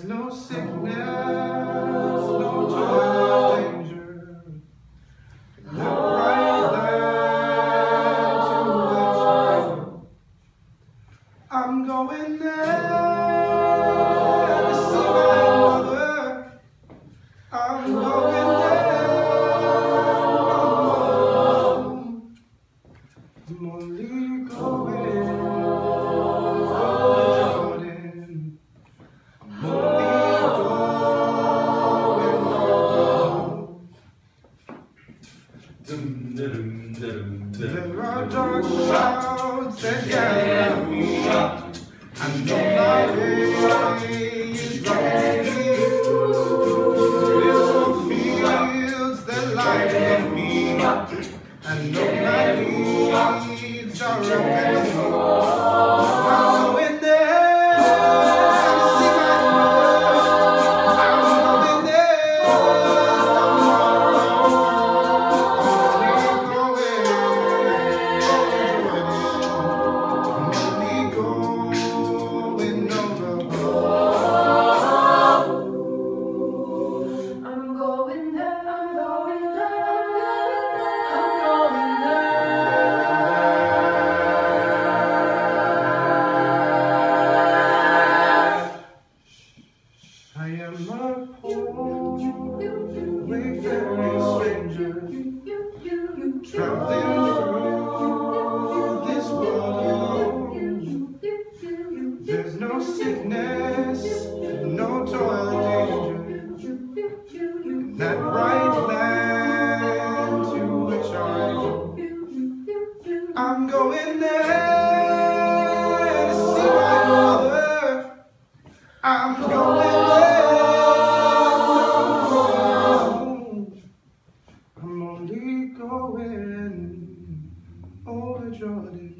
There's no sickness, no toil, danger, not right there to which I'm going there to see my mother. I'm going there, I'm only going over Jordan. I'm only going over. There are dark clouds that gather me, and know my way is right here. Little fields that lie in me, and know my needs are available. I'm going there to see my mother. I'm going there tomorrow. I am a poor, wayfaring stranger, traveling through this world. There's no sickness, no toil, danger, in that bright land to which I'm going there to see my mother. I'm going I'm only going over Jordan.